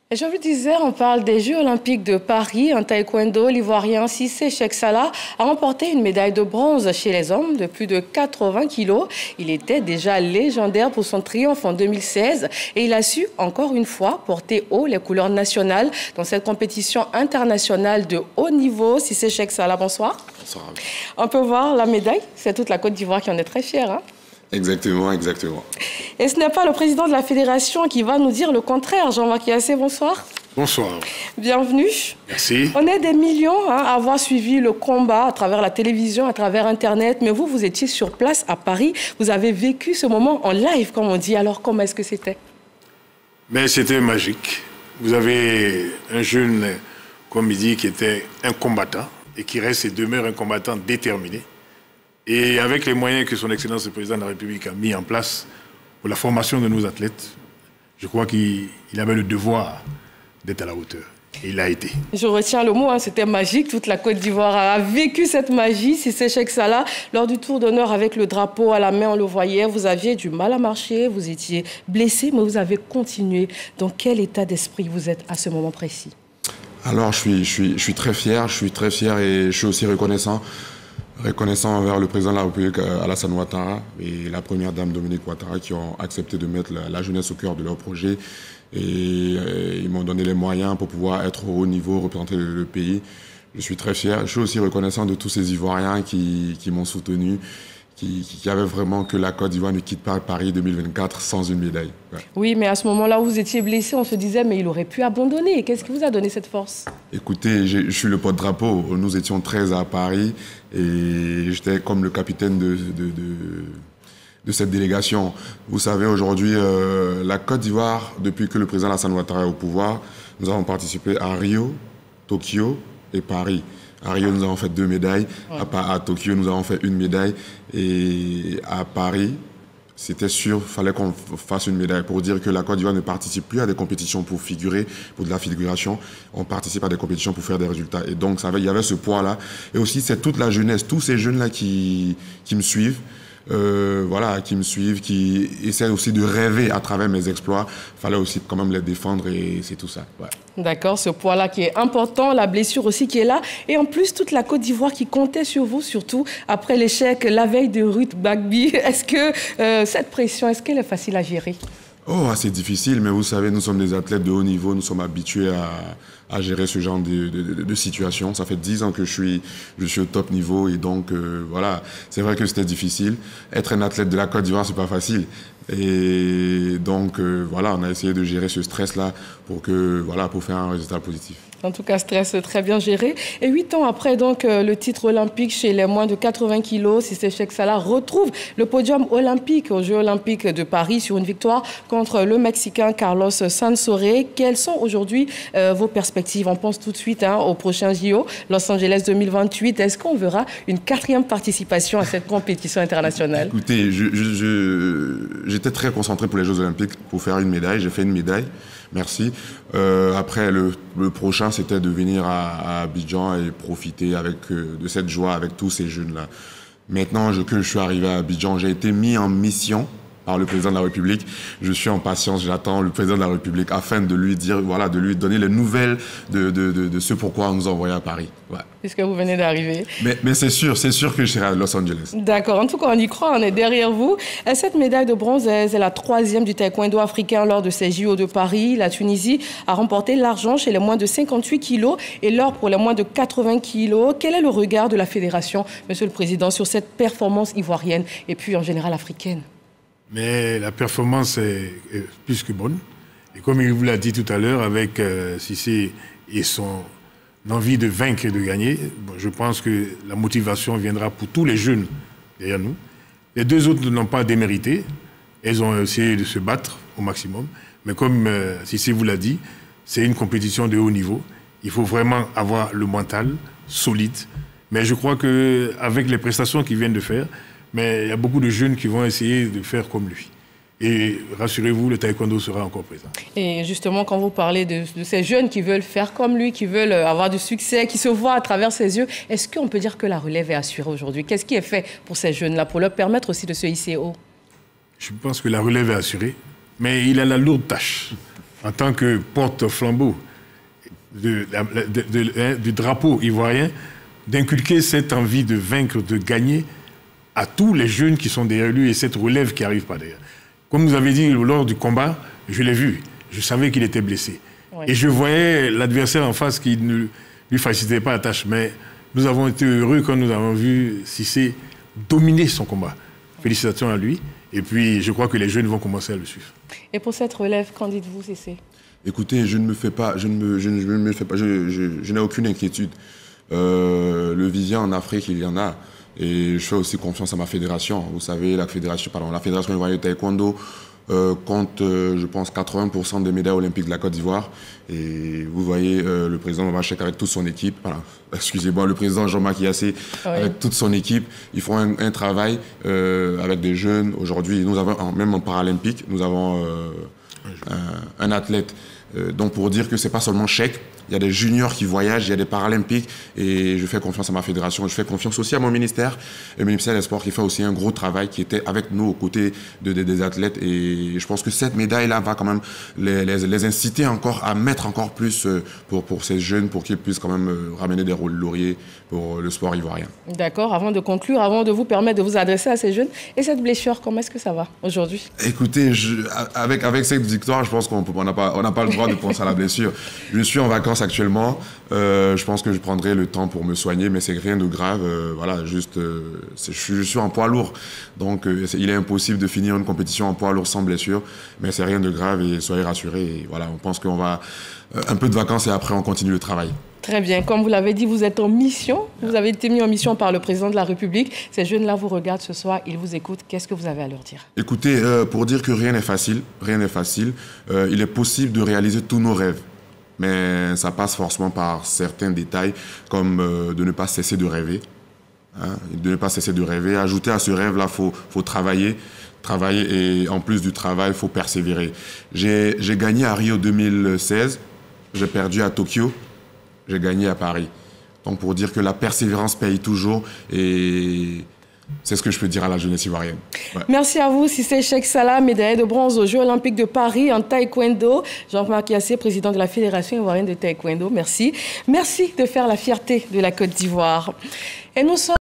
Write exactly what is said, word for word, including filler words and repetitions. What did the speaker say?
Et je vous disais, on parle des Jeux Olympiques de Paris. En taekwondo, l'Ivoirien Cissé Cheikh Salah a remporté une médaille de bronze chez les hommes de plus de quatre-vingts kilos. Il était déjà légendaire pour son triomphe en deux mille seize et il a su encore une fois porter haut les couleurs nationales dans cette compétition internationale de haut niveau. Cissé Cheikh Salah, bonsoir. Bonsoir. On peut voir la médaille. C'est toute la Côte d'Ivoire qui en est très fière, hein? Exactement, exactement. Et ce n'est pas le président de la fédération qui va nous dire le contraire. Jean-Marc Yassé, bonsoir. Bonsoir. Bienvenue. Merci. On est des millions hein, à avoir suivi le combat à travers la télévision, à travers Internet. Mais vous, vous étiez sur place à Paris. Vous avez vécu ce moment en live, comme on dit. Alors, comment est-ce que c'était? Mais c'était magique. Vous avez un jeune, comme il dit, qui était un combattant et qui reste et demeure un combattant déterminé. Et avec les moyens que son Excellence le Président de la République a mis en place pour la formation de nos athlètes, je crois qu'il avait le devoir d'être à la hauteur. Et il l'a été. Je retiens le mot, hein, c'était magique. Toute la Côte d'Ivoire a vécu cette magie. Cissé Cheikh Salah, lors du tour d'honneur avec le drapeau à la main, on le voyait, vous aviez du mal à marcher, vous étiez blessé, mais vous avez continué. Dans quel état d'esprit vous êtes à ce moment précis? Alors, je suis, je suis, je suis très fier, je suis très fier et je suis aussi reconnaissant. Reconnaissant envers le président de la République, Alassane Ouattara, et la première dame Dominique Ouattara, qui ont accepté de mettre la, la jeunesse au cœur de leur projet. Et, et ils m'ont donné les moyens pour pouvoir être au haut niveau, représenter le, le pays. Je suis très fier. Je suis aussi reconnaissant de tous ces Ivoiriens qui, qui m'ont soutenu, qui, qui avaient vraiment que la Côte d'Ivoire ne quitte pas Paris deux mille vingt-quatre sans une médaille. Ouais. Oui, mais à ce moment-là où vous étiez blessé, on se disait, mais il aurait pu abandonner. Qu'est-ce qui vous a donné cette force? Écoutez, je suis le porte-drapeau. Nous étions treize à Paris et j'étais comme le capitaine de, de, de, de cette délégation. Vous savez, aujourd'hui, euh, la Côte d'Ivoire, depuis que le président Alassane Ouattara est au pouvoir, nous avons participé à Rio, Tokyo et Paris. À Rio, nous avons fait deux médailles. Ouais. À, à Tokyo, nous avons fait une médaille. Et à Paris, c'était sûr, il fallait qu'on fasse une médaille pour dire que la Côte d'Ivoire ne participe plus à des compétitions pour figurer, pour de la figuration. On participe à des compétitions pour faire des résultats. Et donc, ça avait, il y avait ce poids-là. Et aussi, c'est toute la jeunesse, tous ces jeunes-là qui, qui me suivent. Euh, voilà, qui me suivent, qui essaient aussi de rêver à travers mes exploits. Il fallait aussi quand même les défendre et c'est tout ça. Ouais. D'accord, ce poids-là qui est important, la blessure aussi qui est là. Et en plus, toute la Côte d'Ivoire qui comptait sur vous, surtout après l'échec la veille de Ruth Bagby. Est-ce que euh, cette pression, est-ce qu'elle est facile à gérer? Oh, c'est difficile, mais vous savez, nous sommes des athlètes de haut niveau, nous sommes habitués à, à gérer ce genre de, de, de, de situation. Ça fait dix ans que je suis, je suis au top niveau et donc, euh, voilà, c'est vrai que c'était difficile. Être un athlète de la Côte d'Ivoire, c'est pas facile. Et donc, euh, voilà, on a essayé de gérer ce stress-là pour que, voilà, pour faire un résultat positif. En tout cas, stress très bien géré. Et huit ans après donc, euh, le titre olympique chez les moins de quatre-vingts kilos, Cissé Cheikh Salah retrouve le podium olympique aux Jeux olympiques de Paris sur une victoire contre le Mexicain Carlos Sansores. Quelles sont aujourd'hui euh, vos perspectives? On pense tout de suite hein, au prochain J O, Los Angeles deux mille vingt-huit. Est-ce qu'on verra une quatrième participation à cette compétition internationale? Écoutez, je, je, je, j'étais très concentré pour les Jeux olympiques pour faire une médaille. J'ai fait une médaille. Merci. Euh, après, le, le prochain, c'était de venir à, à Abidjan et profiter avec, euh, de cette joie avec tous ces jeunes-là. Maintenant je, que je suis arrivé à Abidjan, j'ai été mis en mission par le président de la République. Je suis en patience, j'attends le président de la République afin de lui dire, voilà, de lui donner les nouvelles de, de, de, de ce pourquoi on nous a envoyé à Paris. Ouais. Puisque vous venez d'arriver. Mais, mais c'est sûr, c'est sûr que je serai à Los Angeles. D'accord, en tout cas on y croit, on est derrière vous. Cette médaille de bronze, c'est la troisième du taekwondo africain lors de ces J O de Paris. La Tunisie a remporté l'argent chez les moins de cinquante-huit kilos et l'or pour les moins de quatre-vingts kilos. Quel est le regard de la fédération, Monsieur le Président, sur cette performance ivoirienne et puis en général africaine? Mais la performance est, est plus que bonne. Et comme il vous l'a dit tout à l'heure, avec euh, Cissé et son envie de vaincre et de gagner, bon, je pense que la motivation viendra pour tous les jeunes derrière nous. Les deux autres n'ont pas démérité. Elles ont essayé de se battre au maximum. Mais comme euh, Cissé vous l'a dit, c'est une compétition de haut niveau. Il faut vraiment avoir le mental solide. Mais je crois qu'avec les prestations qu'ils viennent de faire, mais il y a beaucoup de jeunes qui vont essayer de faire comme lui. Et rassurez-vous, le taekwondo sera encore présent. Et justement, quand vous parlez de, de ces jeunes qui veulent faire comme lui, qui veulent avoir du succès, qui se voient à travers ses yeux, est-ce qu'on peut dire que la relève est assurée aujourd'hui? Qu'est-ce qui est fait pour ces jeunes-là, pour leur permettre aussi de se hisser haut? Je pense que la relève est assurée, mais il a la lourde tâche en tant que porte-flambeau de, de, de, de, du drapeau ivoirien, d'inculquer cette envie de vaincre, de gagner à tous les jeunes qui sont derrière lui et cette relève qui arrive par derrière. Comme vous avez dit lors du combat, je l'ai vu, je savais qu'il était blessé. Oui. Et je voyais l'adversaire en face qui ne lui facilitait pas la tâche. Mais nous avons été heureux quand nous avons vu Cissé dominer son combat. Félicitations à lui. Et puis, je crois que les jeunes vont commencer à le suivre. Et pour cette relève, qu'en dites-vous, Cissé? Écoutez, je ne me fais pas, je ne me, je ne, je ne me fais pas, je, je, je n'ai aucune inquiétude. Euh, le vivier en Afrique, il y en a. Et je fais aussi confiance à ma fédération. Vous savez, la fédération, pardon, la fédération ivoirienne de taekwondo euh, compte, euh, je pense, quatre-vingts pour cent des médailles olympiques de la Côte d'Ivoire. Et vous voyez euh, le président Machek avec toute son équipe, voilà, excusez-moi, le président Jean-Marc Yassé oui. avec toute son équipe, ils font un, un travail euh, avec des jeunes. Aujourd'hui, nous avons, même en paralympique, nous avons euh, un, un athlète. Euh, donc pour dire que c'est pas seulement chèque, il y a des juniors qui voyagent, il y a des paralympiques et je fais confiance à ma fédération, je fais confiance aussi à mon ministère, le ministère des Sports qui fait aussi un gros travail, qui était avec nous aux côtés de, de, des athlètes et je pense que cette médaille-là va quand même les, les, les inciter encore à mettre encore plus pour, pour ces jeunes, pour qu'ils puissent quand même ramener des rôles lauriers pour le sport ivoirien. D'accord, avant de conclure, avant de vous permettre de vous adresser à ces jeunes, et cette blessure, comment est-ce que ça va aujourd'hui? Écoutez, je, avec, avec cette victoire, je pense qu'on n'a pas, on n'a pas le droit de penser à la blessure. Je suis en vacances actuellement. Euh, je pense que je prendrai le temps pour me soigner, mais c'est rien de grave. Euh, voilà, juste, euh, je, je suis en poids lourd, donc euh, est, il est impossible de finir une compétition en poids lourd sans blessure, mais c'est rien de grave et soyez rassurés. Et voilà, on pense qu'on va euh, un peu de vacances et après on continue le travail. Très bien. Comme vous l'avez dit, vous êtes en mission. Vous avez été mis en mission par le président de la République. Ces jeunes-là vous regardent ce soir, ils vous écoutent. Qu'est-ce que vous avez à leur dire? Écoutez, euh, pour dire que rien n'est facile, rien n'est facile, euh, il est possible de réaliser tous nos rêves. Mais ça passe forcément par certains détails, comme euh, de ne pas cesser de rêver. Hein, de ne pas cesser de rêver. Ajouter à ce rêve-là, il faut, faut travailler. Travailler et en plus du travail, il faut persévérer. J'ai, j'ai gagné à Rio deux mille seize, j'ai perdu à Tokyo. J'ai gagné à Paris. Donc pour dire que la persévérance paye toujours et c'est ce que je peux dire à la jeunesse ivoirienne. Ouais. Merci à vous, Cissé Cheikh Salah, médaillé de bronze aux Jeux Olympiques de Paris en taekwondo. Jean-Marc Yassé, président de la Fédération ivoirienne de taekwondo. Merci. Merci de faire la fierté de la Côte d'Ivoire. Et nous sommes